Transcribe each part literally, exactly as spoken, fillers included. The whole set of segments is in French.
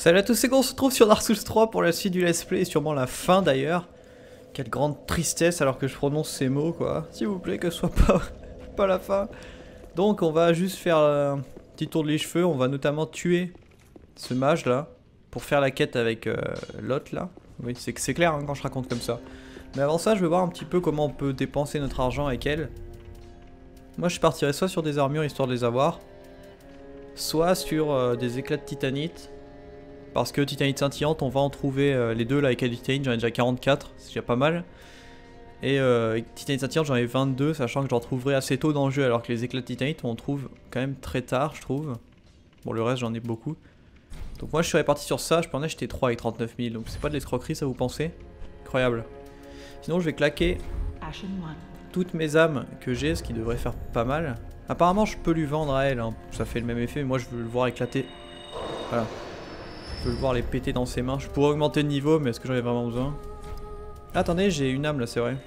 Salut à tous, c'est qu'on se retrouve sur Dark Souls trois pour la suite du let's play et sûrement la fin d'ailleurs. Quelle grande tristesse alors que je prononce ces mots quoi. S'il vous plaît que ce soit pas, pas la fin. Donc on va juste faire un petit tour de les cheveux, on va notamment tuer ce mage là pour faire la quête avec euh, l'autre là. Oui c'est c'est clair hein, quand je raconte comme ça. Mais avant ça je veux voir un petit peu comment on peut dépenser notre argent avec elle. Moi je partirais soit sur des armures histoire de les avoir, soit sur euh, des éclats de titanite. Parce que titanite scintillante, on va en trouver euh, les deux là avec titanite, j'en ai déjà quarante-quatre, c'est déjà pas mal. Et euh, titanite scintillante, j'en ai vingt-deux, sachant que j'en trouverai assez tôt dans le jeu, alors que les éclats de titanite, on en trouve quand même très tard, je trouve. Bon, le reste, j'en ai beaucoup. Donc moi, je serais parti sur ça, je peux en acheter trois avec trente-neuf mille, donc c'est pas de l'escroquerie, ça vous pensez? Incroyable. Sinon, je vais claquer toutes mes âmes que j'ai, ce qui devrait faire pas mal. Apparemment, je peux lui vendre à elle, hein. Ça fait le même effet, mais moi, je veux le voir éclater. Voilà. Je veux le voir les péter dans ses mains. Je pourrais augmenter le niveau, mais est-ce que j'en ai vraiment besoin? Ah, attendez, j'ai une âme là, c'est vrai.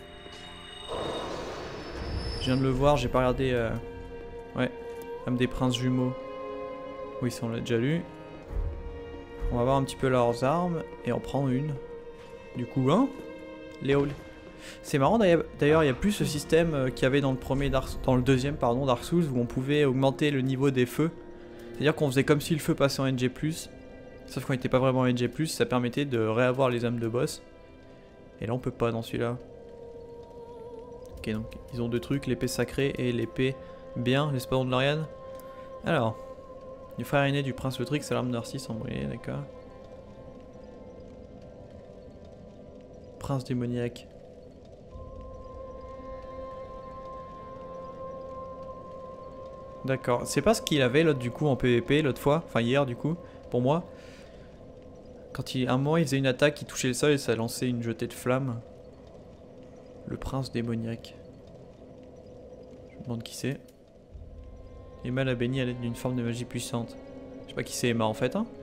Je viens de le voir, j'ai pas regardé. Euh... Ouais, âme des princes jumeaux. Oui, ça on l'a déjà lu. On va voir un petit peu leurs armes et en prendre une. Du coup, hein Léo. C'est marrant d'ailleurs, il n'y a plus ce système qu'il y avait dans le premier Dark... dans le deuxième pardon, Dark Souls où on pouvait augmenter le niveau des feux. C'est-à-dire qu'on faisait comme si le feu passait en N G plus. Sauf qu'on n'était pas vraiment en N G plus, ça permettait de réavoir les âmes de boss. Et là on peut pas dans celui-là. Ok donc ils ont deux trucs, l'épée sacrée et l'épée bien, l'espadon de l'Ariane. Alors, du frère aîné du prince Lautrix à l'arme Narcisse embrayée, d'accord. Prince démoniaque. D'accord, c'est pas ce qu'il avait l'autre du coup en P V P l'autre fois, enfin hier du coup, pour moi. Quand il, à un moment il faisait une attaque, il touchait le sol et ça lançait une jetée de flammes. Le prince démoniaque. Je me demande qui c'est. Emma l'a béni à l'aide d'une forme de magie puissante. Je sais pas qui c'est Emma en fait hein.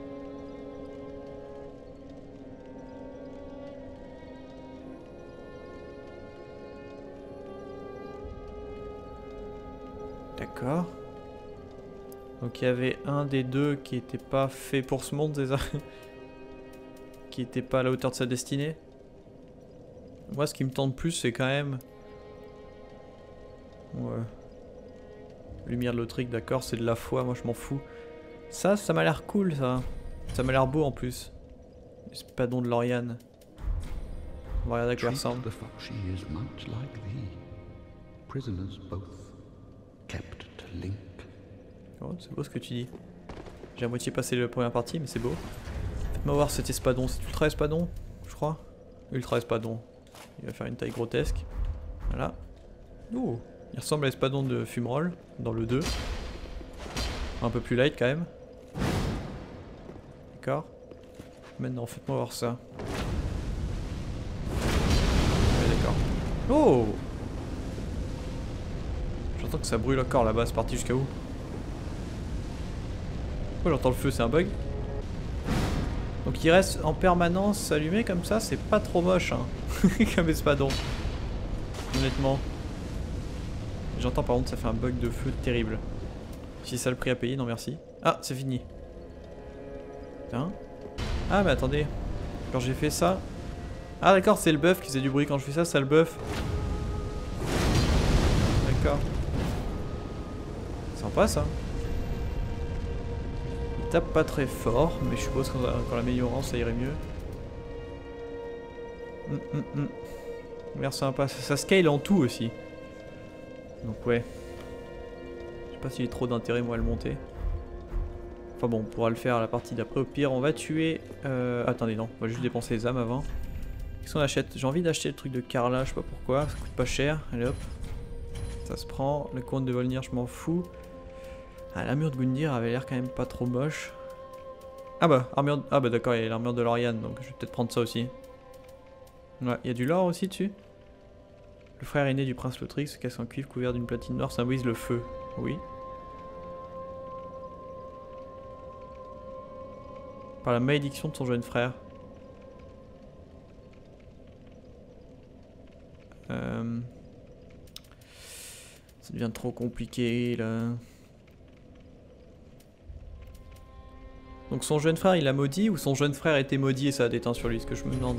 D'accord. Donc il y avait un des deux qui était pas fait pour ce monde déjà. Qui était pas à la hauteur de sa destinée. Moi ce qui me tente plus c'est quand même... Ouais. Lumière de l'Autrique, d'accord, c'est de la foi, moi je m'en fous. Ça, ça m'a l'air cool ça. Ça m'a l'air beau en plus. L'espadon de Lauriane. On va regarder à quoi il ressemble. Oh, c'est beau ce que tu dis. J'ai à moitié passé la première partie, mais c'est beau. Faites-moi voir cet espadon, c'est ultra espadon, je crois. Ultra espadon. Il va faire une taille grotesque. Voilà. Oh, il ressemble à l'espadon de Fumerol dans le deux. Un peu plus light quand même. D'accord. Maintenant, faites-moi voir ça. Ouais, d'accord. Oh! J'entends que ça brûle encore là-bas, c'est parti jusqu'à où? Oh, j'entends le feu, c'est un bug. Donc il reste en permanence allumé comme ça, c'est pas trop moche hein. Comme espadon. Honnêtement. J'entends par contre ça fait un bug de feu terrible. Si ça le prix à payer, non merci. Ah, c'est fini. Putain. Ah mais attendez. Quand j'ai fait ça... Ah d'accord, c'est le buff qui faisait du bruit quand je fais ça, c'est le buff. D'accord. Sympa ça. Il tape pas très fort, mais je suppose qu'en l'améliorant ça irait mieux. Hum, hum, hum. L'air sympa, ça, ça scale en tout aussi. Donc ouais. Je sais pas s'il y a trop d'intérêt moi à le monter. Enfin bon, on pourra le faire à la partie d'après. Au pire, on va tuer... Euh... Attendez, non, on va juste dépenser les âmes avant. Qu'est-ce qu'on achète? J'ai envie d'acheter le truc de Carla, je sais pas pourquoi. Ça coûte pas cher. Allez hop. Ça se prend. Le compte de Volnir, je m'en fous. Ah, l'armure de Gundyr avait l'air quand même pas trop moche. Ah bah, armure... ah bah d'accord, il y a l'armure de Lauriane, donc je vais peut-être prendre ça aussi. Ouais, il y a du lore aussi dessus. Le frère aîné du prince Lautrix, ce casque en cuivre couvert d'une platine noire symbolise le feu. Oui. Par la malédiction de son jeune frère. Euh... Ça devient trop compliqué là. Donc son jeune frère il l'a maudit ou son jeune frère était maudit et ça a déteint sur lui, ce que je me demande. De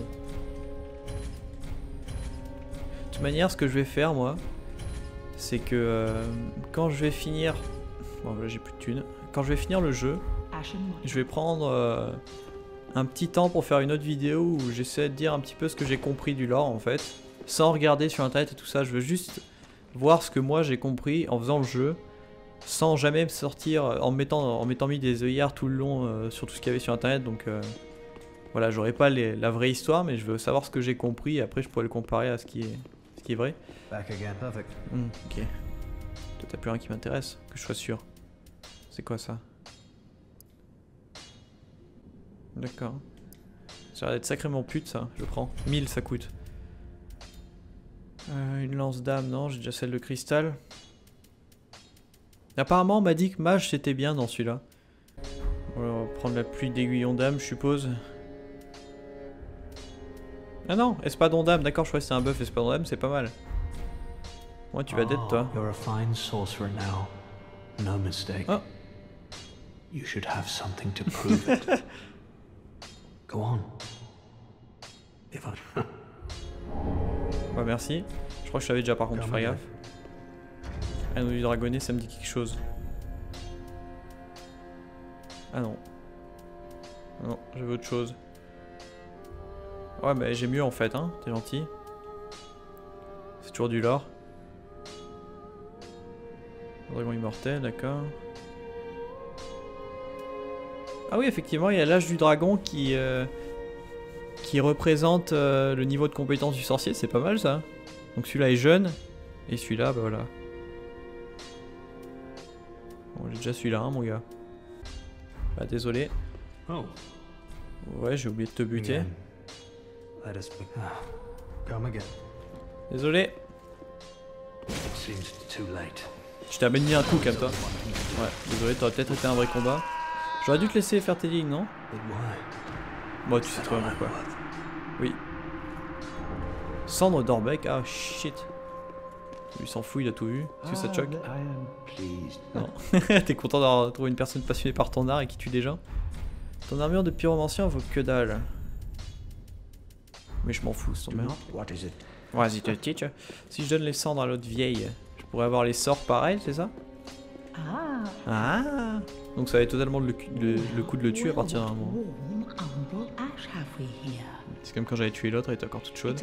toute manière, ce que je vais faire moi, c'est que euh, quand je vais finir... Bon là j'ai plus de thunes. Quand je vais finir le jeu, je vais prendre euh, un petit temps pour faire une autre vidéo où j'essaie de dire un petit peu ce que j'ai compris du lore en fait. Sans regarder sur internet et tout ça, je veux juste voir ce que moi j'ai compris en faisant le jeu. Sans jamais me sortir, en mettant, en mettant mis des œillères tout le long euh, sur tout ce qu'il y avait sur internet. Donc euh, voilà, j'aurai pas les, la vraie histoire, mais je veux savoir ce que j'ai compris et après je pourrais le comparer à ce qui est, ce qui est vrai. Back again. Perfect. Mmh, ok. Toi t'as plus rien qui m'intéresse, que je sois sûr. C'est quoi ça? D'accord. Ça a l'air d'être sacrément pute ça, je prends. mille ça coûte. Euh, une lance d'âme, non, j'ai déjà celle de cristal. Apparemment on m'a dit que mage c'était bien dans celui-là. On va prendre la pluie d'aiguillon d'âme je suppose. Ah non, espadon d'âme, d'accord, je crois que c'est un buff espadon d'âme, c'est pas mal. Ouais, tu vas dead toi. You're a fine sorcerer now. No mistake. Oh. You should have something to prove it. Go on. If I... Ouais, merci. Je crois que je savais déjà par contre, fais gaffe. Anneau du dragonnet, ça me dit quelque chose. Ah non. Non, j'avais autre chose. Ouais, bah j'ai mieux en fait, hein, t'es gentil. C'est toujours du lore. Dragon immortel, d'accord. Ah oui, effectivement, il y a l'âge du dragon qui, euh, qui représente euh, le niveau de compétence du sorcier, c'est pas mal ça. Donc celui-là est jeune, et celui-là, bah voilà. Bon, j'ai déjà celui-là, hein, mon gars. Bah désolé. Oh. Ouais, j'ai oublié de te buter. Let us be... Come again. Désolé. It seems too late. Je t'ai à peine mis un coup comme toi. Ouais, désolé, t'aurais peut-être été un vrai combat. J'aurais dû te laisser faire tes lignes, non? Moi, tu sais très bien pourquoi. Oui. Cendre d'Orbeck, ah shit. Il s'en fout, il a tout vu. Est-ce que ça te choque? Non. T'es content d'avoir trouvé une personne passionnée par ton art et qui tue des gens? Ton armure de pyromancien vaut que dalle. Mais je m'en fous, c'est ton merde. Vas-y, te teach. Si je donne les cendres à l'autre vieille, je pourrais avoir les sorts pareils, c'est ça? Ah. Ah. Donc ça va être totalement le, le, le coup de le tuer à partir d'un moment. C'est comme quand j'avais tué l'autre, elle était encore toute chaude.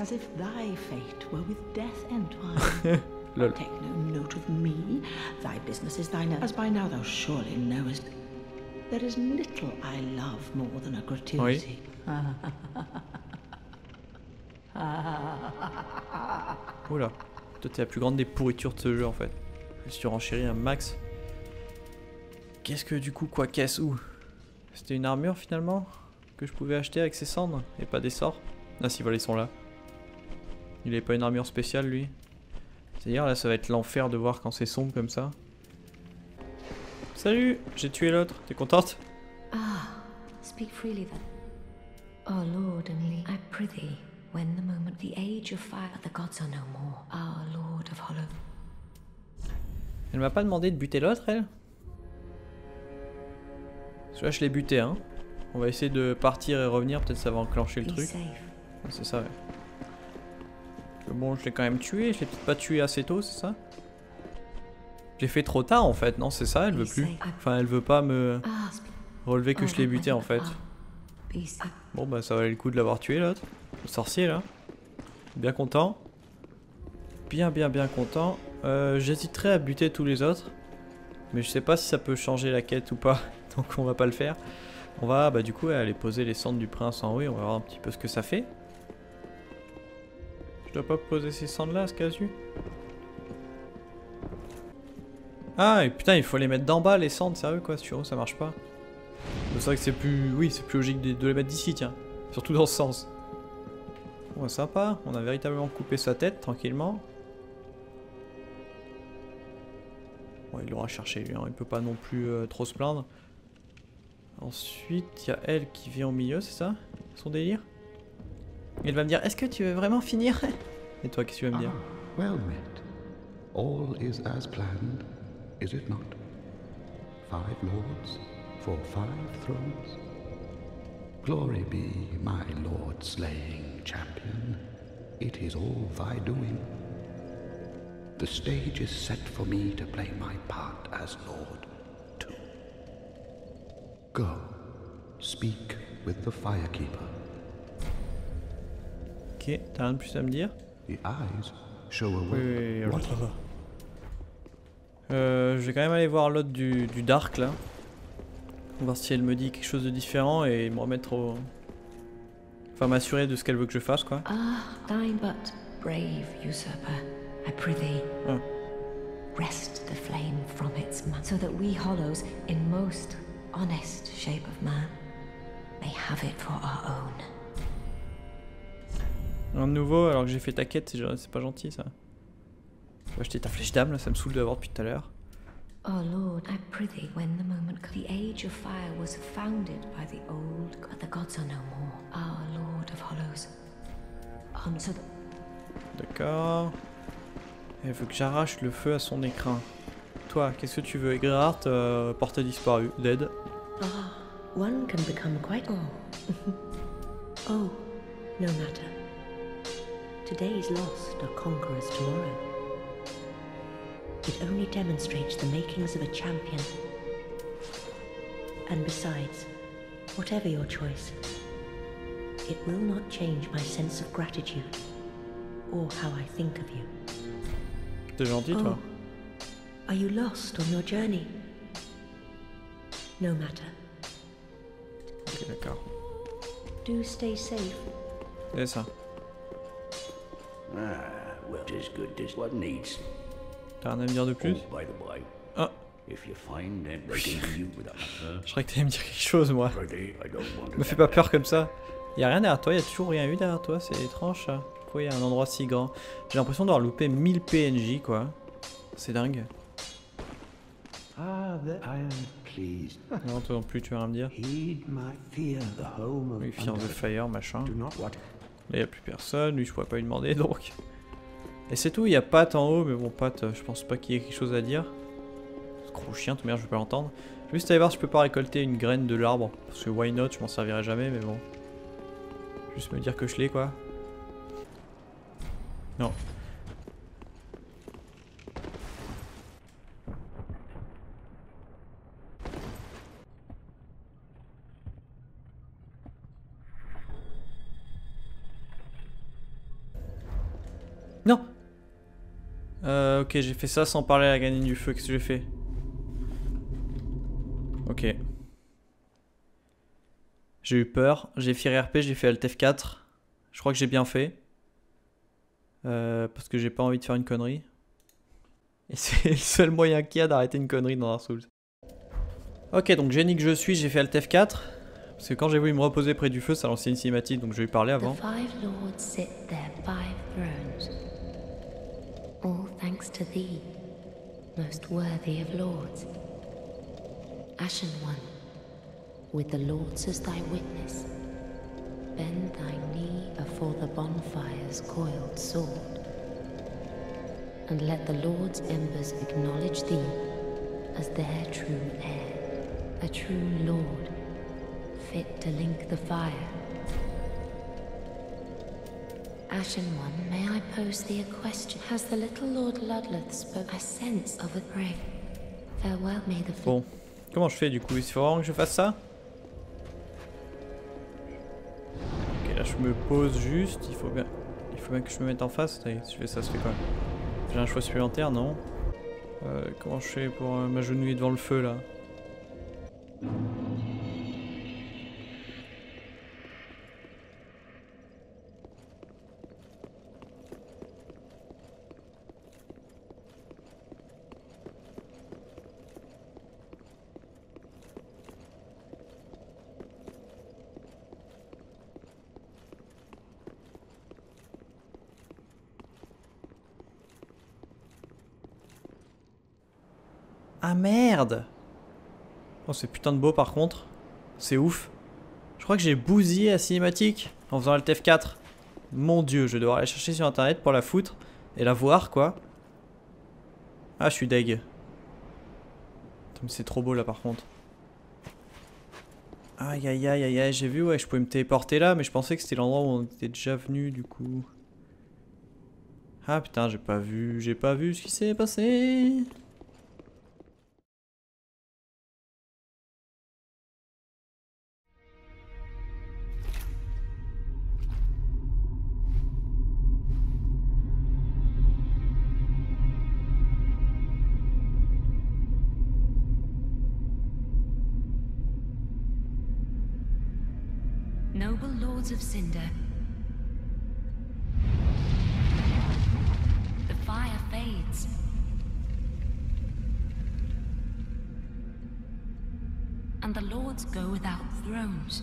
Lol. Take no note of me. Thy business is thine, as by now thou surely knowest. There is little I love more than a gratuity. Oui. Oula, toi t'es la plus grande des pourritures de ce jeu en fait. Je suis renchéri un max. Qu'est-ce que du coup, quoi, qu'est-ce où? C'était une armure finalement que je pouvais acheter avec ses cendres et pas des sorts. Ah si, voilà, ils sont là. Il avait pas une armure spéciale lui. C'est-à-dire là ça va être l'enfer de voir quand c'est sombre comme ça. Salut, j'ai tué l'autre, t'es contente? Ah, speak freely then. Oh Lord Enli, I prithee, when the moment the age of fire, the gods are no more, our Lord of Hollow. Elle m'a pas demandé de buter l'autre, elle? Celui-là je l'ai buté, hein. On va essayer de partir et revenir, peut-être ça va enclencher le truc. Ah, c'est ça, ouais. Bon, je l'ai quand même tué, je l'ai peut-être pas tué assez tôt, c'est ça? Je l'ai fait trop tard en fait, non, c'est ça, elle veut plus. Enfin, elle veut pas me relever que je l'ai buté en fait. Bon, bah ça valait le coup de l'avoir tué l'autre. Le sorcier là. Bien content. Bien, bien, bien content. Euh, J'hésiterais à buter tous les autres. Mais je sais pas si ça peut changer la quête ou pas. Donc on va pas le faire. On va bah du coup aller poser les cendres du prince en haut et on va voir un petit peu ce que ça fait. Je dois pas poser ces cendres là, ce casu. Ah et putain, il faut les mettre d'en bas les cendres, sérieux quoi, sur eux ça marche pas. C'est vrai que c'est plus... Oui, c'est plus logique de, de les mettre d'ici, tiens. Surtout dans ce sens. Bon, sympa, on a véritablement coupé sa tête tranquillement. Bon, il l'aura cherché lui, hein. Il peut pas non plus euh, trop se plaindre. Ensuite, il y a elle qui vient au milieu, c'est ça? Son délire? Elle va me dire, est-ce que tu veux vraiment finir? Et toi, qu'est-ce que tu vas me dire? Ah, well met. All is as planned, is it not? Five lords, for five thrones. Glory be my lord slaying champion. It is all thy doing. The stage is set for me to play my part as lord, too. Go, speak with the firekeeper. Ok, t'as rien de plus à me dire? The eyes show a Oui, work. oui, oui, What? ça va. Euh, je vais quand même aller voir l'autre du, du Dark là. Voir si elle me dit quelque chose de différent et me remettre au... Enfin m'assurer de ce qu'elle veut que je fasse quoi. Ah, thine but brave usurper, I prithee. Ah. Wrest the flame from its mouth, so that we hollows, in most honest shape of man, may have it for our own. Un de nouveau alors que j'ai fait ta quête, c'est c'est pas gentil ça. Je vais acheter ta flèche d'âme là, ça me saoule de l'avoir depuis tout à l'heure. Oh Lord, I prithee, when the moment comes, the age of fire was founded by the old, but the gods are no more. Our Lord of Hollows. On to the... D'accord. Elle veut que j'arrache le feu à son écrin. Toi, qu'est-ce que tu veux? Egrard, euh, portée disparue, dead. Ah, one can become quite... Oh. Oh, no matter. Today is lost, a conqueror's tomorrow. It only demonstrates the makings of a champion. And besides, whatever your choice, it will not change my sense of gratitude, or how I think of you. T'es gentil, toi. Oh, are you lost on your journey? No matter. Ok, d'accord. Do stay safe. C'est ça. Ah, well, tis good, tis what needs. T'as rien à me dire de plus? Oh, by the way, Ah, if you find them breaking you with a matter, je croyais que t'allais me dire quelque chose, moi. pretty, I don't want Me fais pas peur comme ça. Y'a rien derrière toi, y'a toujours rien eu derrière toi, c'est étrange ça. Pourquoi y'a un endroit si grand? J'ai l'impression d'avoir loupé mille P N J quoi. C'est dingue. Ah, that I am pleased. Non, toi non plus, tu vas rien me dire. Heed my fear, the home of Oui, Fear the Fire, machin. Do not what? Là y'a plus personne, lui je pourrais pas lui demander donc. Et c'est tout, il y a Pat en haut, mais bon Pat, je pense pas qu'il y ait quelque chose à dire. Ce gros chien, tout merde, je peux pas l'entendre. Je vais juste aller voir si je peux pas récolter une graine de l'arbre. Parce que why not, je m'en servirai jamais, mais bon. Juste me dire que je l'ai quoi. Non. Non. Euh, ok, j'ai fait ça sans parler à la gamine du feu. Qu'est-ce que j'ai fait? Ok. J'ai eu peur. J'ai fait R P, j'ai fait Alt F quatre. Je crois que j'ai bien fait. Euh, parce que j'ai pas envie de faire une connerie. Et c'est le seul moyen qu'il y a d'arrêter une connerie dans Dark Souls. Ok, donc génie que je suis, j'ai fait Alt F quatre. Parce que quand j'ai voulu me reposer près du feu, ça lançait une cinématique, donc je vais lui parler avant. The five lords sit their five thrones. All thanks to thee, most worthy of lords. Ashen One, with the lords as thy witness, bend thy knee afore the bonfire's coiled sword, and let the lords' embers acknowledge thee as their true heir, a true lord, fit to link the fire. Ashen One, may I pose thee a question? Has the little Lord Ludleth spoke? I sense of a pray. Farewell, may the Bon, comment je fais du coup? Il faut vraiment que je fasse ça? Ok, là je me pose juste, il faut bien, il faut bien que je me mette en face. Allez, si je fais ça, ça fait quoi? J'ai un choix supplémentaire, non? euh, Comment je fais pour euh, m'agenouiller devant le feu là? Ah merde! Oh c'est putain de beau par contre. C'est ouf. Je crois que j'ai bousillé la cinématique en faisant Alt F quatre. Mon dieu, je vais devoir aller chercher sur internet pour la foutre et la voir quoi. Ah je suis deg. C'est trop beau là par contre. Aïe aïe aïe aïe aïe, j'ai vu, ouais, je pouvais me téléporter là, mais je pensais que c'était l'endroit où on était déjà venu du coup. Ah putain, j'ai pas vu, j'ai pas vu ce qui s'est passé. Noble lords of Cinder, the fire fades. And the lords go without thrones.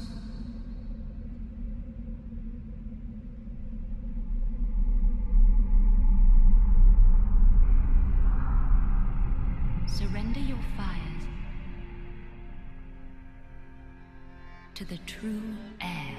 Surrender your fires to the true heir.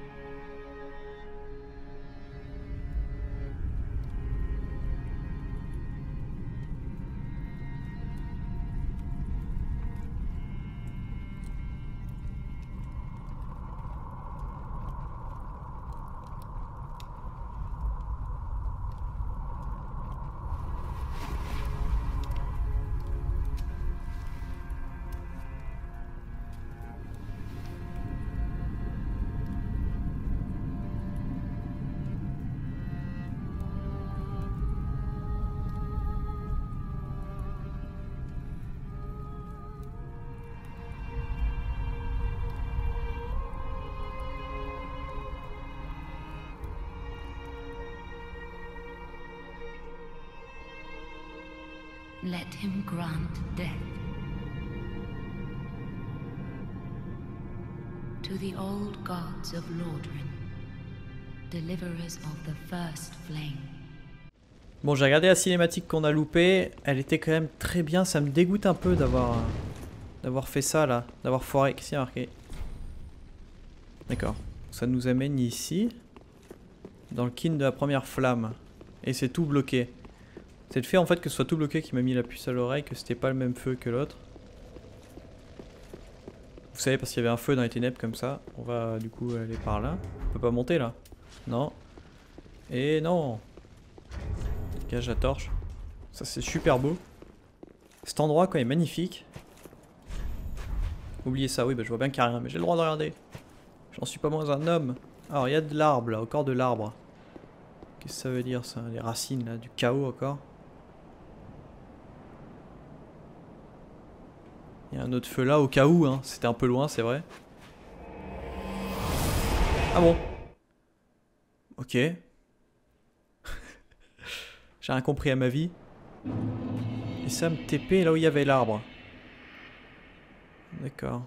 Let him grant death to the old gods of Lordran, deliverers of the first flame. Bon, j'ai regardé la cinématique qu'on a loupée, elle était quand même très bien, ça me dégoûte un peu d'avoir d'avoir fait ça là, d'avoir foiré. Qu'est-ce qu'il y a marqué? D'accord, ça nous amène ici, dans le kin de la première flamme, et c'est tout bloqué. C'est le fait en fait que ce soit tout bloqué qui m'a mis la puce à l'oreille, que c'était pas le même feu que l'autre. Vous savez, parce qu'il y avait un feu dans les ténèbres comme ça. On va du coup aller par là. On peut pas monter là. Non. Et non. Gage la torche. Ça c'est super beau. Cet endroit quoi est magnifique. Oubliez ça, oui bah je vois bien qu'il n'y a rien, mais j'ai le droit de regarder. J'en suis pas moins un homme. Alors il y a de l'arbre là, encore de l'arbre. Qu'est-ce que ça veut dire ça? Les racines là, du chaos encore. Il y a un autre feu là au cas où, hein. C'était un peu loin, c'est vrai. Ah bon? Ok. J'ai rien compris à ma vie. Et ça me T P là où il y avait l'arbre. D'accord.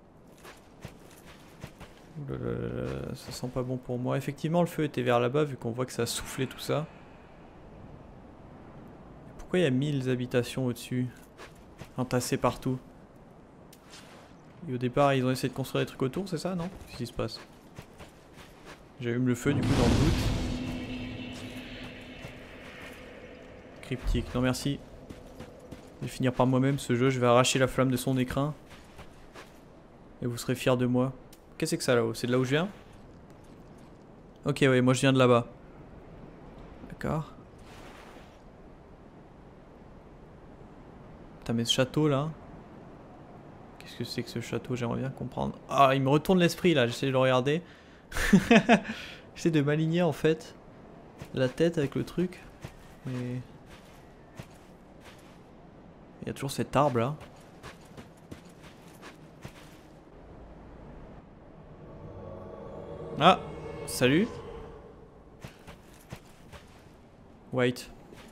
Ça sent pas bon pour moi. Effectivement, le feu était vers là-bas vu qu'on voit que ça a soufflé tout ça. Pourquoi il y a mille habitations au-dessus? Entassées partout. Et au départ, ils ont essayé de construire des trucs autour, c'est ça, non? Qu'est-ce qui se passe? J'allume le feu du coup dans le doute. Cryptique, non merci. Je vais finir par moi-même ce jeu, je vais arracher la flamme de son écrin. Et vous serez fiers de moi. Qu'est-ce que c'est que ça là-haut? C'est de là où je viens? Ok, ouais, moi je viens de là-bas. D'accord. Putain, mais ce château là. Qu'est-ce que c'est que ce château? J'aimerais bien comprendre. Ah, il me retourne l'esprit là, j'essaie de le regarder. J'essaie de m'aligner en fait. La tête avec le truc. Mais. Il y a toujours cet arbre là. Ah, salut. Wait.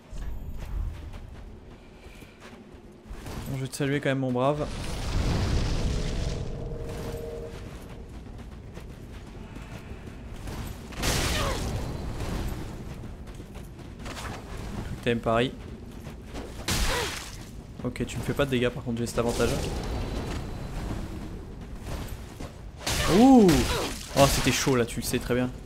Bon, je vais te saluer quand même mon brave. T'aimes Paris. Ok, tu me fais pas de dégâts par contre, j'ai cet avantage. Ouh. Oh, c'était chaud là, tu le sais très bien.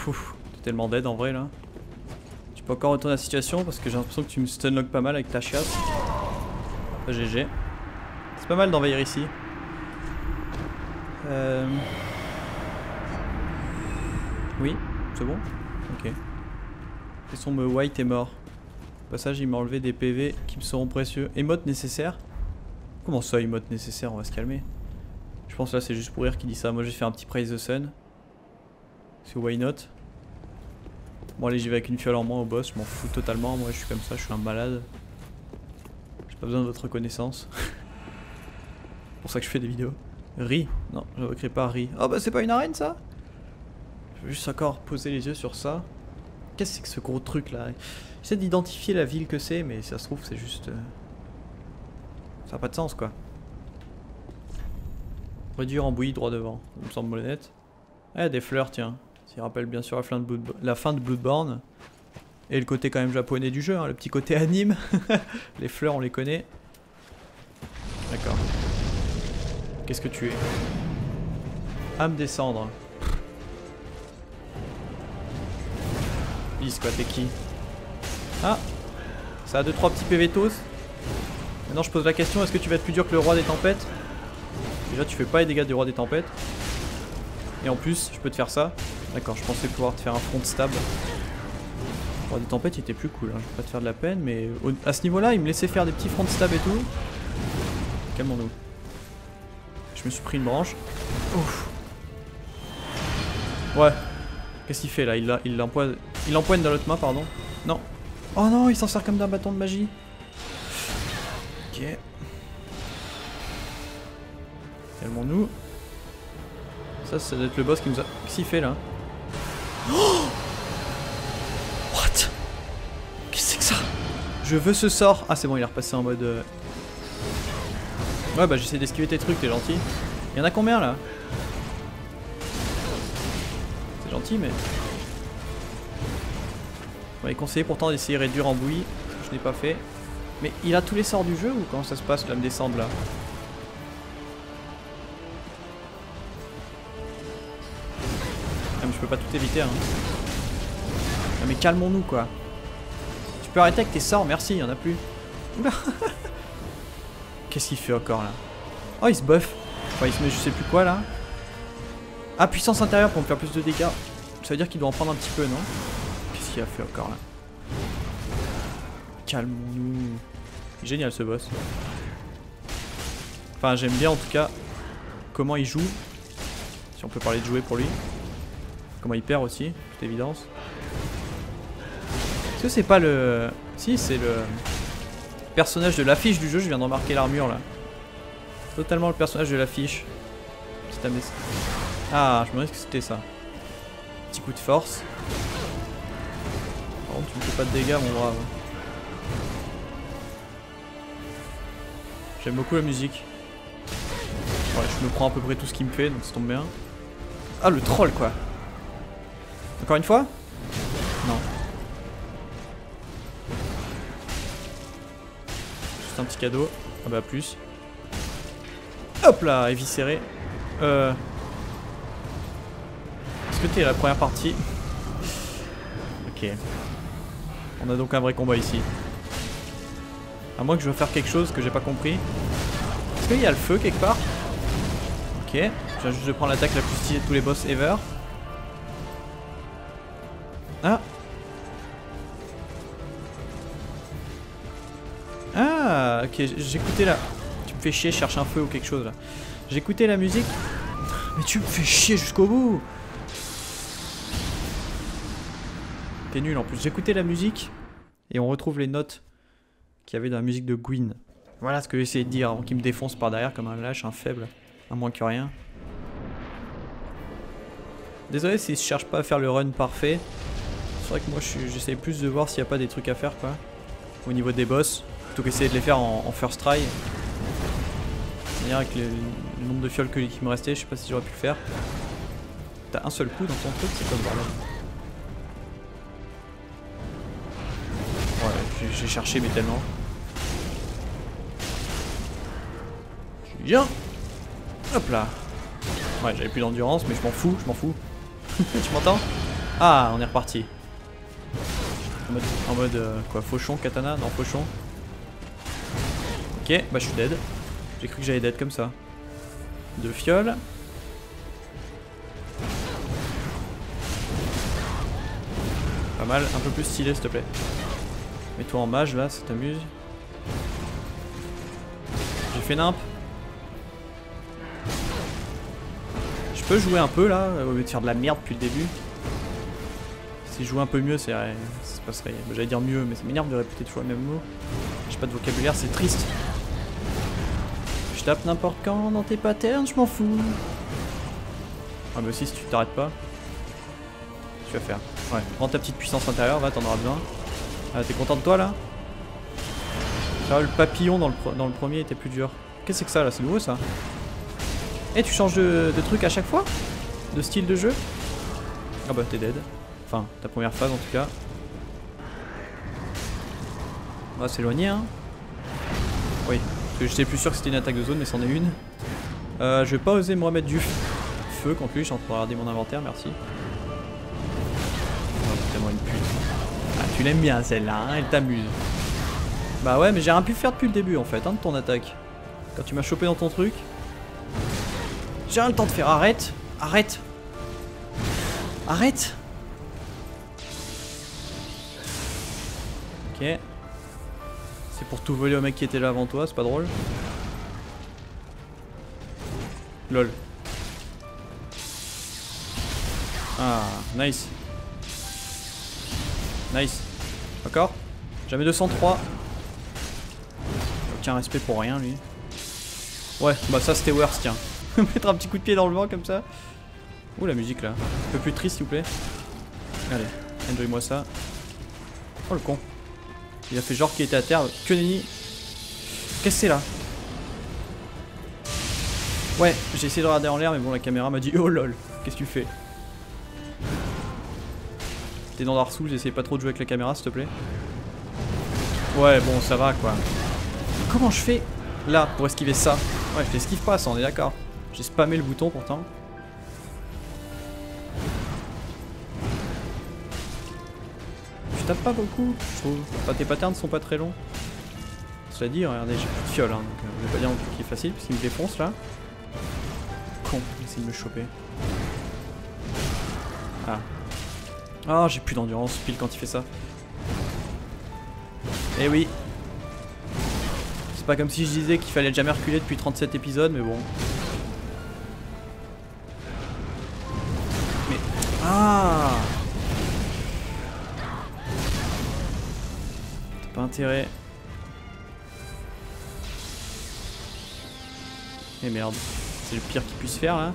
Ouf, t'es tellement dead en vrai là. Tu peux encore retourner la situation parce que j'ai l'impression que tu me stunlock pas mal avec ta chiasse. Bah, G G. C'est pas mal d'envahir ici. Euh... Oui, c'est bon. Ok. Et son me white est mort. Au passage, il m'a enlevé des P V qui me seront précieux. Émote nécessaire? Comment ça, émote nécessaire? On va se calmer. Je pense là, c'est juste pour rire qu'il dit ça. Moi, je vais faire un petit praise the sun. C'est why not? Bon, allez, j'y vais avec une fiole en moins au boss. Je m'en fous totalement. Moi, je suis comme ça, je suis un malade. J'ai pas besoin de votre reconnaissance. C'est pour ça que je fais des vidéos. Ri? Non, je ne pas Ri. Oh, bah, c'est pas une arène ça? Je vais juste encore poser les yeux sur ça. Qu'est-ce que c'est que ce gros truc là? J'essaie d'identifier la ville que c'est, mais si ça se trouve, c'est juste. Euh... Ça n'a pas de sens quoi. Réduire en bouillie droit devant, ça me semble honnête. Ah, des fleurs, tiens. Ça rappelle bien sûr la fin de, Blood... la fin de Bloodborne. Et le côté quand même japonais du jeu, hein, le petit côté anime. Les fleurs, on les connaît. D'accord. Qu'est-ce que tu es? Âme des cendres. Lise quoi, t'es qui? Ah, ça a deux trois petits P V tos. Maintenant je pose la question, est-ce que tu vas être plus dur que le roi des tempêtes? Déjà tu fais pas les dégâts du roi des tempêtes. Et en plus je peux te faire ça. D'accord, je pensais pouvoir te faire un front stab. Le roi des tempêtes il était plus cool, hein. Je vais pas te faire de la peine, mais au, à ce niveau là il me laissait faire des petits front stab et tout. Calmons-nous. Je me suis pris une branche. Ouf. Ouais. Qu'est-ce qu'il fait là? Il il l'empoigne il l'empoigne dans l'autre main, pardon. Non. Oh non, il s'en sert comme d'un bâton de magie. Ok. Calmons-nous. Ça, ça doit être le boss qui nous a... Qu'est-ce qu'il fait là? Oh! What? Qu'est-ce que c'est que ça? Je veux ce sort. Ah c'est bon, il est repassé en mode... Euh... Ouais bah j'essaie d'esquiver tes trucs, t'es gentil. Il y en a combien là? C'est gentil mais... On m'avait conseillé pourtant d'essayer de réduire en bouillie, ce que je n'ai pas fait. Mais il a tous les sorts du jeu ou comment ça se passe là, me descendre là? Ah mais je peux pas tout éviter hein. Ah mais calmons-nous quoi. Tu peux arrêter avec tes sorts, merci, il y en a plus. Oula. Qu'est-ce qu'il fait encore là? Oh il se buff. Enfin il se met je sais plus quoi là. Ah puissance intérieure pour me faire plus de dégâts. Ça veut dire qu'il doit en prendre un petit peu non? Qu'est-ce qu'il a fait encore là? Calmons-nous. Génial ce boss. Enfin j'aime bien en tout cas comment il joue. Si on peut parler de jouer pour lui. Comment il perd aussi, toute évidence. Est-ce que c'est pas le... Si c'est le personnage de l'affiche du jeu, je viens de remarquer l'armure là. Totalement le personnage de l'affiche. Ah je me disais que c'était ça. Petit coup de force. Par contre tu me fais pas de dégâts mon brave. J'aime beaucoup la musique. Ouais je me prends à peu près tout ce qu'il me fait donc ça tombe bien. Ah le troll quoi. Encore une fois? Non. Juste un petit cadeau. Ah bah plus. Hop là, éviscéré. Euh... Est-ce que t'es à la première partie? Ok. On a donc un vrai combat ici. À moins que je veux faire quelque chose que j'ai pas compris. Est-ce qu'il y a le feu quelque part? Ok. Je viens juste de prendre l'attaque la plus stylée de tous les boss ever. Ah. Ah, ok, j'écoutais là. Tu me fais chier, je cherche un feu ou quelque chose là. J'écoutais la musique. Mais tu me fais chier jusqu'au bout. T'es nul en plus. J'écoutais la musique et on retrouve les notes qu'il y avait dans la musique de Gwyn. Voilà ce que j'essayais de dire avant qu'il me défonce par derrière comme un lâche, un faible. À moins que rien. Désolé si je cherche pas à faire le run parfait. C'est vrai que moi j'essaie plus de voir s'il n'y a pas des trucs à faire quoi. Au niveau des boss. Plutôt qu'essayer de les faire en, en first try. D'ailleurs avec le, le nombre de fioles que, qui me restait, je sais pas si j'aurais pu le faire. T'as un seul coup dans ton truc, c'est comme bordel. Ouais, j'ai cherché mais tellement. Viens. Hop là. Ouais, j'avais plus d'endurance mais je m'en fous, je m'en fous. Tu m'entends? Ah, on est reparti. En mode, en mode euh, quoi, fauchon, katana? Non, fauchon. Ok, bah je suis dead. J'ai cru que j'allais dead comme ça. Deux fioles. Pas mal, un peu plus stylé s'il te plaît. Mets-toi en mage là, ça t'amuse. J'ai fait nimp. Je peux jouer un peu là, au lieu de faire de la merde depuis le début. Si je jouais un peu mieux, c'est vrai, ça se passerait. J'allais dire mieux, mais ça m'énerve de répéter toujours le même mot. J'ai pas de vocabulaire, c'est triste. Je tape n'importe quand dans tes patterns, je m'en fous. Ah mais aussi si tu t'arrêtes pas, tu vas faire. Ouais, prends ta petite puissance intérieure, va, t'en auras besoin. Ah, t'es content de toi là? Là, le papillon dans le, dans le premier était plus dur. Qu'est-ce que c'est que ça là? C'est nouveau ça? Et tu changes de, de truc à chaque fois? De style de jeu? Ah bah t'es dead. Enfin, ta première phase en tout cas. On va s'éloigner hein. Oui, parce que j'étais plus sûr que c'était une attaque de zone, mais c'en est une. Euh, je vais pas oser me remettre du feu contre lui, je suis en train de regarder mon inventaire, merci. Oh, c'est tellement une pute. Ah, tu l'aimes bien celle-là, hein, elle t'amuse. Bah ouais, mais j'ai rien pu faire depuis le début en fait, hein, de ton attaque. Quand tu m'as chopé dans ton truc. J'ai rien le temps de faire, arrête. Arrête. Arrête. Ok. C'est pour tout voler au mec qui était là avant toi, c'est pas drôle. Lol. Ah, nice. Nice. D'accord. Jamais deux cent trois. Aucun respect pour rien lui. Ouais, bah ça c'était worse, tiens. Mettre un petit coup de pied dans le vent comme ça. Ouh la musique là. Un peu plus triste s'il vous plaît. Allez, enjoy moi ça. Oh le con. Il a fait genre qu'il était à terre. Que nenni. Qu'est-ce que c'est là? Ouais, j'ai essayé de regarder en l'air mais bon la caméra m'a dit oh lol. Qu'est-ce que tu fais? T'es dans Dark Souls, j'essaie pas trop de jouer avec la caméra s'il te plaît. Ouais bon ça va quoi. Comment je fais là pour esquiver ça? Ouais je l'esquive pas ça, on est d'accord. J'ai spammé le bouton pourtant. Tu tapes pas beaucoup, je trouve. Enfin, tes patterns sont pas très longs. Cela dit, regardez, j'ai plus de fiole, hein, donc euh, je vais pas dire non plus qu'il est facile, puisqu'il me défonce là. Con, il essaie de me choper. Ah. Ah, j'ai plus d'endurance pile quand il fait ça. Eh oui. C'est pas comme si je disais qu'il fallait jamais reculer depuis trente-sept épisodes, mais bon. Mais... Ah! T'as pas intérêt. Et merde. C'est le pire qu'il puisse faire là.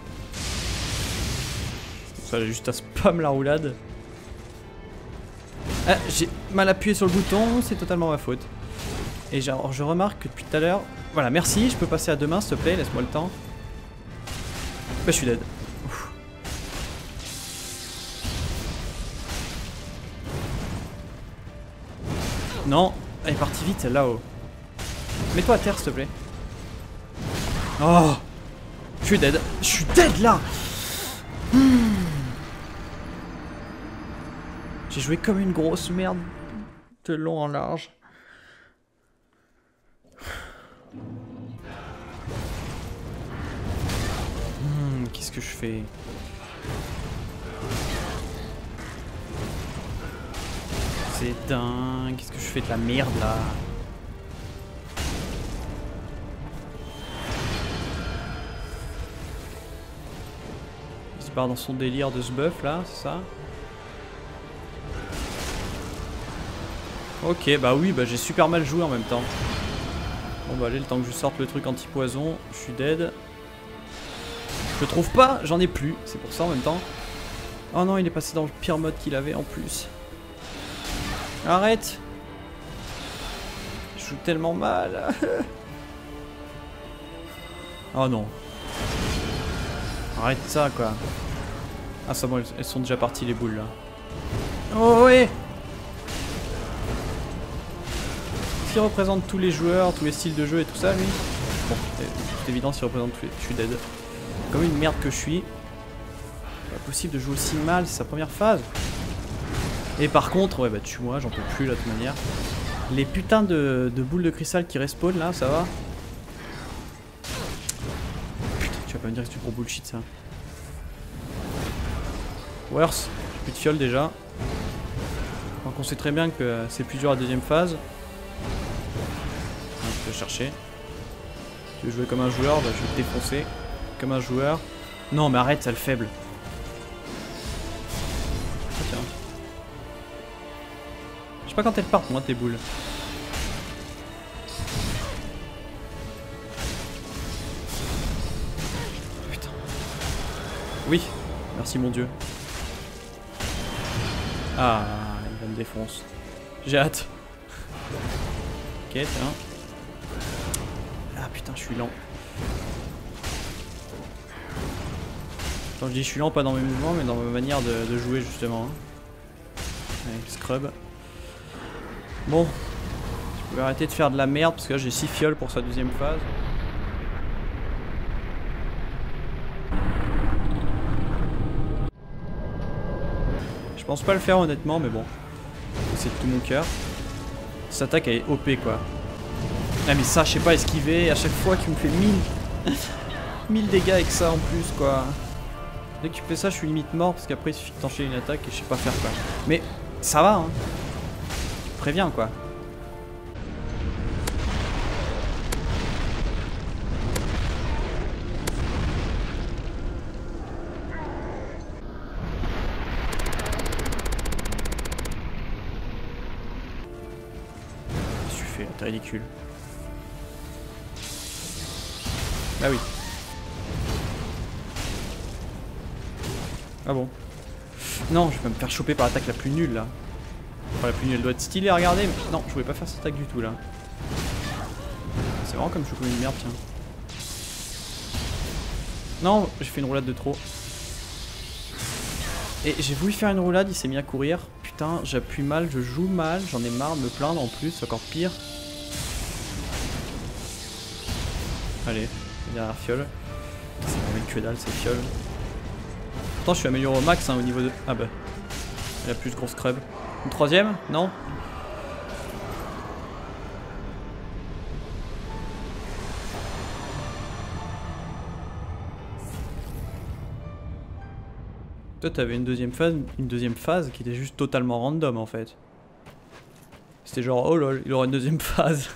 Ça, j'ai juste à spam la roulade. Ah, j'ai mal appuyé sur le bouton, c'est totalement ma faute. Et genre, je remarque que depuis tout à l'heure... Voilà, merci, je peux passer à deux mains, s'il te plaît, laisse-moi le temps. Bah, je suis dead. Ouf. Non, elle est partie vite, là-haut. Mets-toi à terre, s'il te plaît. Oh, je suis dead. Je suis dead, là. hmm. J'ai joué comme une grosse merde de long en large. Hmm, qu'est-ce que je fais? C'est dingue. Qu'est-ce que je fais de la merde là? Il se barre dans son délire de ce buff là, c'est ça? Ok, bah oui, bah j'ai super mal joué en même temps. Bon bah allez, le temps que je sorte le truc anti-poison, je suis dead. Je trouve pas, j'en ai plus, c'est pour ça en même temps. Oh non, il est passé dans le pire mode qu'il avait en plus. Arrête. Je joue tellement mal. Oh non. Arrête ça quoi. Ah ça bon, elles sont déjà parties les boules là. Oh ouais. Il représente tous les joueurs, tous les styles de jeu et tout ça lui. Bon, c'est évident s'il représente tous les... Je suis dead. Comme une merde que je suis. possible de jouer aussi mal, c'est sa première phase. Et par contre, ouais bah tue-moi, j'en peux plus là de toute manière. Les putains de, de boules de cristal qui respawn là, ça va? Putain, tu vas pas me dire que c'est du gros bullshit ça. Worse, j'ai plus de fiole déjà. Donc on sait très bien que c'est plus dur à la deuxième phase. Ah, je vais chercher. Tu veux jouer comme un joueur, bah, je vais te défoncer. Comme un joueur. Non mais arrête, sale faible. Ah, tiens. Je sais pas quand elles partent moi tes boules. Putain. Oui, merci mon dieu. Ah, il va me défoncer. J'ai hâte. Ok, tiens. Ah putain, je suis lent. Quand je dis je suis lent, pas dans mes mouvements, mais dans ma manière de, de jouer justement. Avec Scrub. Bon. Je pouvais arrêter de faire de la merde parce que là j'ai six fioles pour sa deuxième phase. Je pense pas le faire honnêtement, mais bon. C'est de tout mon cœur. Cette attaque elle est O P quoi. Ah mais ça je sais pas esquiver à chaque fois qu'il me fait mille mille dégâts avec ça en plus quoi. Dès que tu fais ça je suis limite mort parce qu'après il suffit de t'enchaîner une attaque et je sais pas faire quoi. Mais ça va hein. Préviens quoi. Qu'est-ce que tu fais là? T'es ridicule. Ah oui. Ah bon. Non, je vais me faire choper par l'attaque la plus nulle là. Enfin la plus nulle, elle doit être stylée à regarder, mais non, je voulais pas faire cette attaque du tout là. C'est vraiment comme je suis comme une merde, tiens. Non, j'ai fait une roulade de trop. Et j'ai voulu faire une roulade, il s'est mis à courir. Putain, j'appuie mal, je joue mal, j'en ai marre de me plaindre en plus, c'est encore pire. Allez, dernière fiole. C'est vraiment que dalle, ces fioles. Pourtant, je suis amélioré au max hein, au niveau de. Ah bah. Elle a plus grosse scrub. Une troisième? Non? Toi, t'avais une deuxième phase, une deuxième phase qui était juste totalement random en fait. C'était genre, oh lol, il aura une deuxième phase.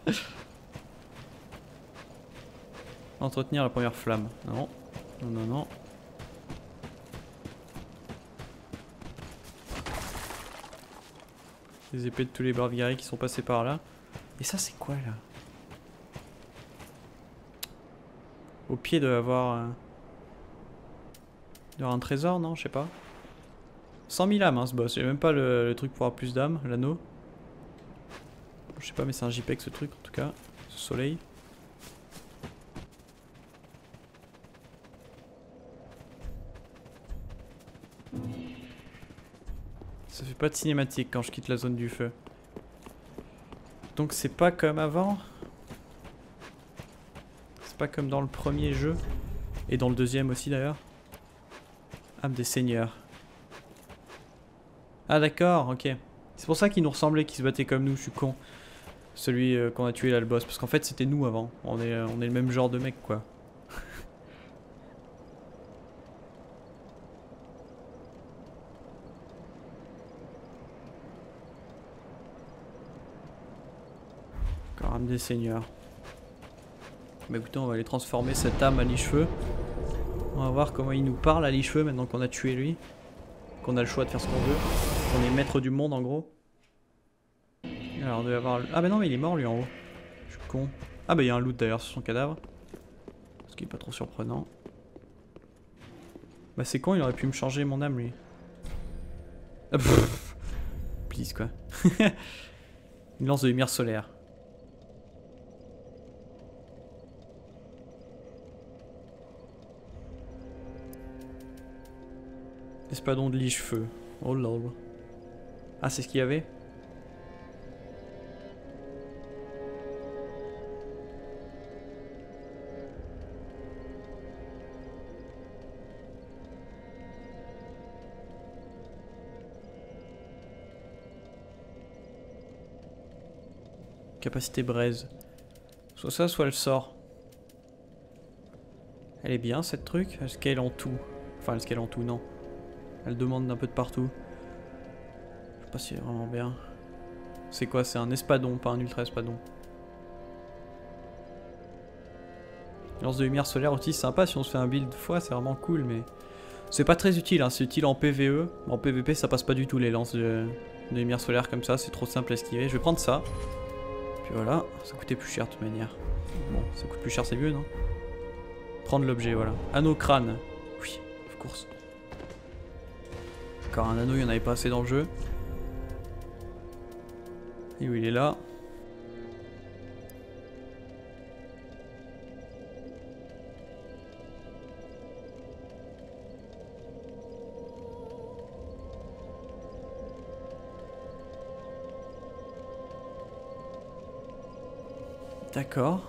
Entretenir la première flamme. Non, non, non, non. Les épées de tous les braves guerriers qui sont passés par là. Et ça, c'est quoi là? Au pied de avoir. Euh... Il y aura un trésor, non? Je sais pas. cent mille âmes, hein, ce boss. J'ai même pas le, le truc pour avoir plus d'âmes, l'anneau. Je sais pas, mais c'est un JPEG ce truc en tout cas. Ce soleil. Ça fait pas de cinématique quand je quitte la zone du feu. Donc c'est pas comme avant. C'est pas comme dans le premier jeu. Et dans le deuxième aussi d'ailleurs. Âme des seigneurs. Ah d'accord, ok. C'est pour ça qu'il nous ressemblait, qu'il se battait comme nous, je suis con. Celui euh, qu'on a tué là, le boss. Parce qu'en fait c'était nous avant. On est, euh, on est le même genre de mec quoi. Encore âme des seigneurs. Bah écoutez, on va aller transformer cette âme à lit-cheveux. On va voir comment il nous parle à lit-cheveux maintenant qu'on a tué lui. Qu'on a le choix de faire ce qu'on veut. Qu'on est maître du monde en gros. Alors on doit avoir... Ah bah non mais il est mort lui en haut. Je suis con. Ah bah il y a un loot d'ailleurs sur son cadavre. Ce qui est pas trop surprenant. Bah c'est con, il aurait pu me changer mon âme lui. Ah, pff. Please quoi. Une lance de lumière solaire. Espadon de lit-cheveux. Oh lol. Ah, c'est ce qu'il y avait? Capacité braise. Soit ça, soit elle sort. Elle est bien cette truc. Elle scale en tout. Enfin, elle scale en tout, non. Elle demande d'un peu de partout. Je sais pas si elle est vraiment bien. C'est quoi? C'est un espadon, pas un ultra espadon. Lance de lumière solaire aussi sympa si on se fait un build fois, c'est vraiment cool, mais c'est pas très utile, hein. C'est utile en P V E. En P V P ça passe pas du tout les lances de, de lumière solaire comme ça, c'est trop simple à esquiver. Je vais prendre ça. Puis voilà, ça coûtait plus cher de toute manière. Bon, ça coûte plus cher, c'est mieux, non? Prendre l'objet, voilà. Anneau crâne. Oui, of course. Encore un anneau, il y en avait pas assez dans le jeu. Et où il est là? D'accord.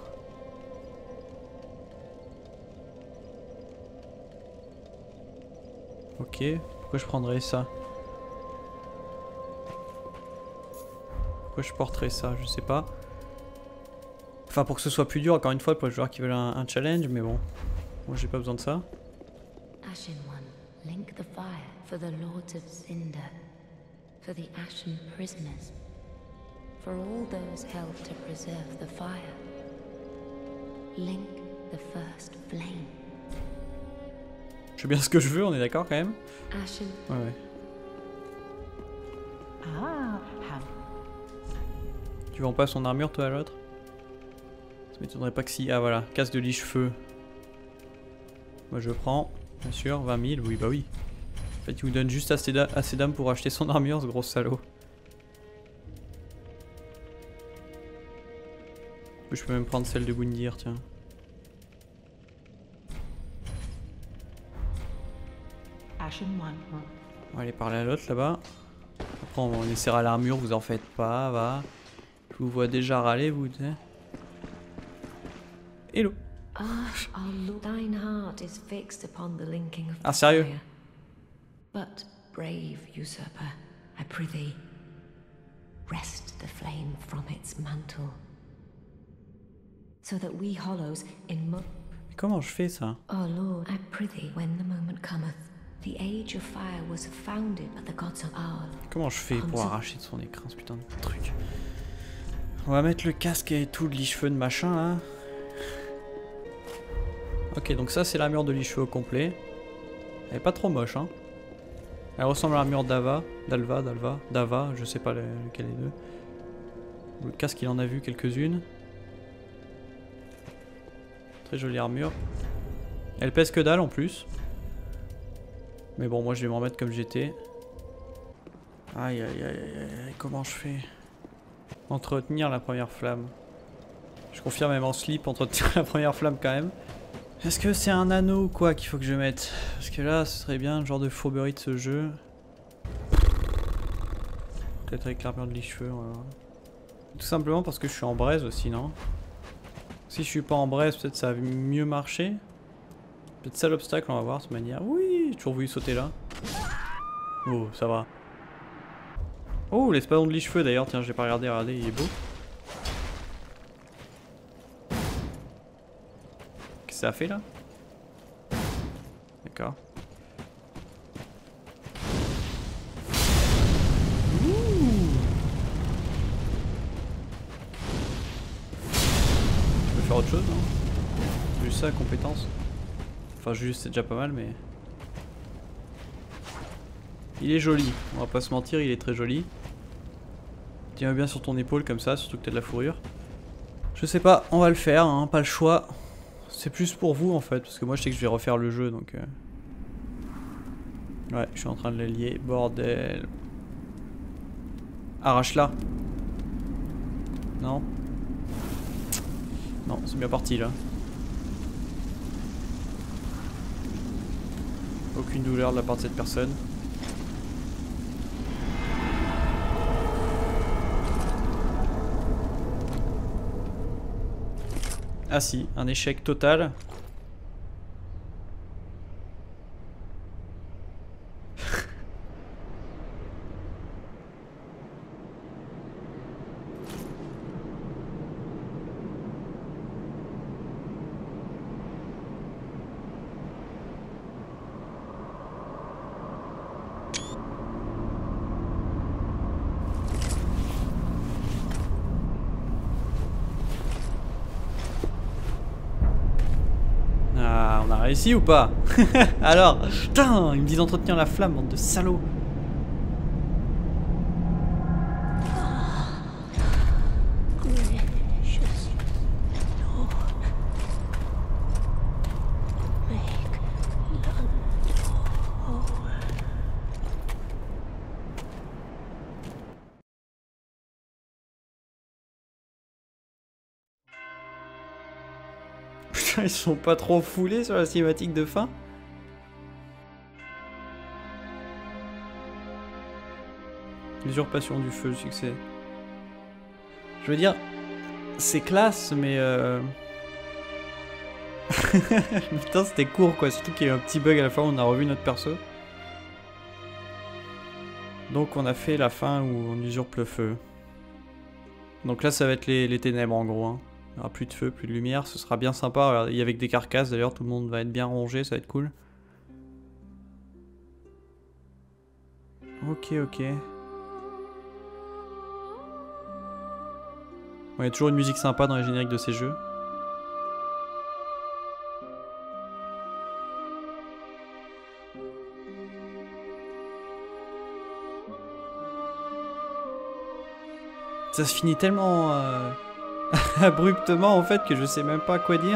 Ok, pourquoi je prendrais ça? Pourquoi je porterais ça? Je sais pas. Enfin, pour que ce soit plus dur, encore une fois, pour les joueurs qui veulent un, un challenge, mais bon. Moi, j'ai pas besoin de ça. Ashen One, link the fire for the Lords of Cinder, for the Ashen prisoners, for all those held to preserve the fire. Link the first flame. Je sais bien ce que je veux, on est d'accord quand même? Ashen. Ouais, ouais. Ah, how Tu vends pas son armure, toi, à l'autre? Ça m'étonnerait pas que si. Ah, voilà, casque de liche-feu. Moi, je prends, bien sûr, vingt mille, oui, bah oui. En fait, il vous donne juste assez d'âme pour acheter son armure, ce gros salaud. Je peux même prendre celle de Gundyr, tiens. Ashen One. On va aller parler à l'autre là-bas. Après on essaiera l'armure, vous en faites pas, va. Je vous vois déjà râler, vous. T'sais. Hello. Ah, our Lord, thine heart is fixed upon the linking of the Ah, sérieux? fire. But, brave usurper, I prithee, wrest the flame from its mantle, so that we hollows in mo- Mais comment je fais ça? Our Lord, I prithee, when the moment cometh, the age of fire was founded at the gods of Aul. Comment je fais pour arracher de son écran ce putain de truc? On va mettre le casque et tout de liche-feu de machin là. Ok, donc ça c'est l'armure de liche-feu au complet. Elle est pas trop moche, hein. Elle ressemble à l'armure d'Ava, d'Alva, d'Alva, d'Ava, je sais pas lequel des deux. Le casque il en a vu quelques-unes. Très jolie armure. Elle pèse que dalle en plus. Mais bon, moi je vais m'en mettre comme j'étais. Aïe aïe aïe aïe, comment je fais? Entretenir la première flamme. Je confirme même en slip, entretenir la première flamme quand même. Est-ce que c'est un anneau ou quoi qu'il faut que je mette? Parce que là, ce serait bien le genre de fourberie de ce jeu. Peut-être avec l'armure de liche-feu, on va voir. Tout simplement parce que je suis en braise aussi, non? Si je suis pas en braise, peut-être ça va mieux marcher. Peut-être ça l'obstacle, on va voir de toute manière. Oui, j'ai toujours voulu sauter là. Oh, ça va. Oh, l'espadon de liche-feu d'ailleurs, tiens, j'ai pas regardé, regardez, il est beau. Qu'est-ce que ça a fait là? D'accord. Je peux faire autre chose, non? Juste ça, compétence. Enfin, juste, c'est déjà pas mal, mais... Il est joli, on va pas se mentir, il est très joli. Tiens bien sur ton épaule comme ça, surtout que t'as de la fourrure. Je sais pas, on va le faire, hein, pas le choix. C'est plus pour vous en fait, parce que moi je sais que je vais refaire le jeu, donc... Euh... Ouais, je suis en train de le lier, bordel. Arrache-la. Non. Non, c'est bien parti là. Aucune douleur de la part de cette personne. Ah si, un échec total. réussi ou pas? Alors, putain, ils me disent d'entretenir la flamme, bande de salauds. Putain, ils sont pas trop foulés sur la cinématique de fin. L'usurpation du feu, le succès. Je veux dire, c'est classe, mais euh... putain, c'était court quoi, surtout qu'il y a eu un petit bug à la fin où on a revu notre perso. Donc on a fait la fin où on usurpe le feu. Donc là ça va être les, les ténèbres en gros. Hein. Il n'y aura plus de feu, plus de lumière, ce sera bien sympa. Regardez, il y a avec des carcasses d'ailleurs, tout le monde va être bien rongé, ça va être cool. Ok, ok. Bon, il y a toujours une musique sympa dans les génériques de ces jeux. Ça se finit tellement euh, abruptement en fait que je sais même pas quoi dire.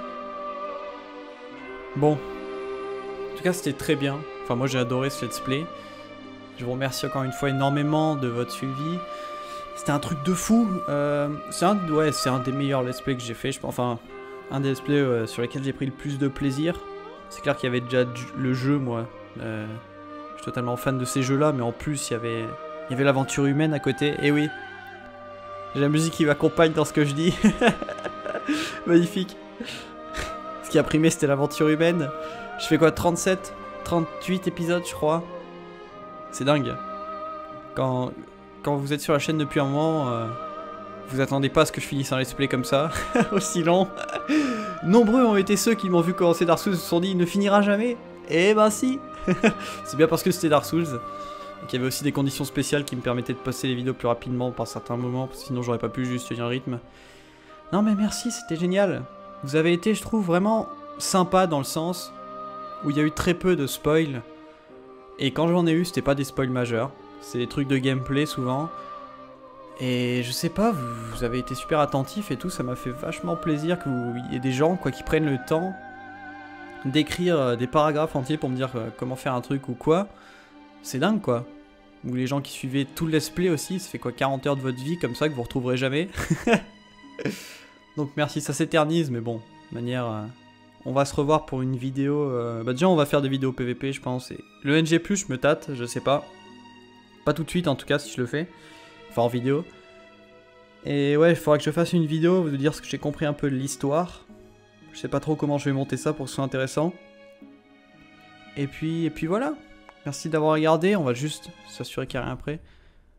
Bon. En tout cas c'était très bien. Enfin moi j'ai adoré ce let's play. Je vous remercie encore une fois énormément de votre suivi. C'était un truc de fou. Euh, c'est un, ouais, c'est un des meilleurs let's play que j'ai fait. Je pense, enfin, un des let's play euh, sur lesquels j'ai pris le plus de plaisir. C'est clair qu'il y avait déjà le jeu, moi. Euh, je suis totalement fan de ces jeux-là, mais en plus il y avait, il y avait l'aventure humaine à côté. Et oui, j'ai la musique qui m'accompagne dans ce que je dis. Magnifique. Ce qui a primé, c'était l'aventure humaine. Je fais quoi, trente-sept, trente-huit épisodes, je crois. C'est dingue. Quand, quand vous êtes sur la chaîne depuis un moment, euh, vous attendez pas à ce que je finisse un let's play comme ça, aussi long. Nombreux ont été ceux qui m'ont vu commencer Dark Souls et se sont dit il ne finira jamais. Eh ben si. C'est bien parce que c'était Dark Souls. Et qu'il y avait aussi des conditions spéciales qui me permettaient de poster les vidéos plus rapidement par certains moments, sinon j'aurais pas pu juste tenir le rythme. Non mais merci, c'était génial. Vous avez été, je trouve, vraiment sympa dans le sens où il y a eu très peu de spoil. Et quand j'en ai eu, c'était pas des spoils majeurs. C'est des trucs de gameplay souvent. Et je sais pas, vous, vous avez été super attentifs et tout, ça m'a fait vachement plaisir qu'il y ait des gens quoi, qui prennent le temps d'écrire des paragraphes entiers pour me dire euh, comment faire un truc ou quoi. C'est dingue quoi. Ou les gens qui suivaient tout le let's play aussi, ça fait quoi quarante heures de votre vie comme ça que vous retrouverez jamais. Donc merci, ça s'éternise, mais bon, de manière... Euh, on va se revoir pour une vidéo... Euh, bah déjà on va faire des vidéos P V P je pense. Et le N G plus, je me tâte, je sais pas. Pas tout de suite en tout cas si je le fais. Enfin en vidéo. Et ouais, il faudra que je fasse une vidéo, vous dire ce que j'ai compris un peu de l'histoire. Je sais pas trop comment je vais monter ça pour que ce soit intéressant. Et puis, et puis voilà. Merci d'avoir regardé, on va juste s'assurer qu'il n'y a rien après.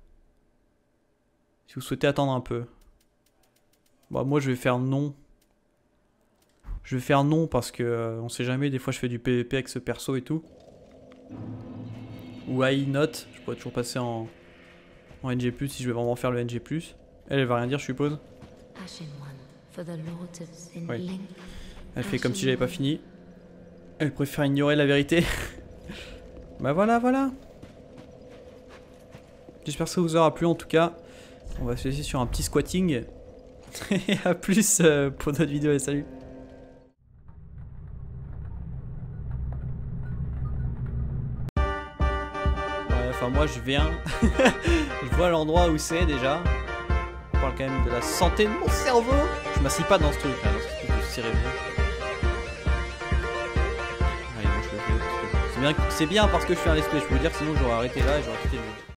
Si vous souhaitez attendre un peu. Bon, moi je vais faire non. Je vais faire non parce que euh, on sait jamais, des fois je fais du P V P avec ce perso et tout. Ou I note, je pourrais toujours passer en, en N G plus si je vais vraiment faire le N G plus. Elle, elle va rien dire je suppose. Oui. Elle fait comme si j'avais pas fini. Elle préfère ignorer la vérité. Bah voilà, voilà. J'espère que ça vous aura plu en tout cas. On va se laisser sur un petit squatting. Et à plus euh, pour d'autres vidéos et salut. Ouais, enfin moi je viens. Je vois l'endroit où c'est déjà. On parle quand même de la santé de mon cerveau. Je m'assis pas dans ce truc là, dans ce truc de cérébraux. C'est bien, c'est bien parce que je fais un let's play, je peux vous dire, sinon j'aurais arrêté là et j'aurais quitté le jeu.